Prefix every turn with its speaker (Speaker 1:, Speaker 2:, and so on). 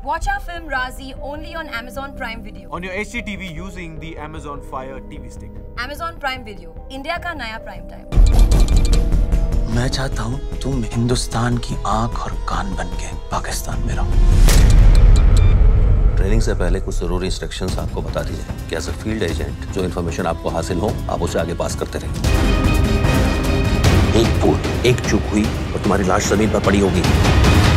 Speaker 1: Watch our film Razi only on Amazon Prime Video.
Speaker 2: On your HDTV using the Amazon Fire TV stick.
Speaker 1: Amazon Prime Video, India का नया prime time.
Speaker 3: मैं चाहता हूँ तुम हिंदुस्तान की आंख और कान बन के पाकिस्तान में रहो।
Speaker 4: ट्रेनिंग से पहले कुछ जरूरी इंस्ट्रक्शंस आपको बता दीजिए कि एज अ फील्ड एजेंट जो इन्फॉर्मेशन आपको हासिल हो आप उसे आगे पास करते रहिए। एक भूल, एक चूक हुई और तुम्हारी लाश जमीन पर पड़ी होगी।